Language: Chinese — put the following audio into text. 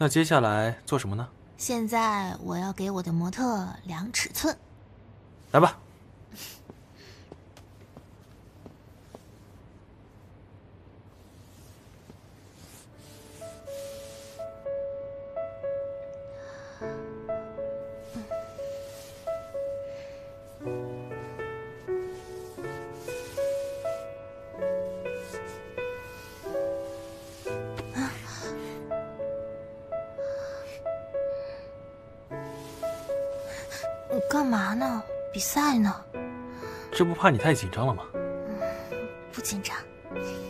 那接下来做什么呢？ 现在我要给我的模特量尺寸。 来吧。 干嘛呢？比赛呢？ 这不怕你太紧张了吗？ 不紧张。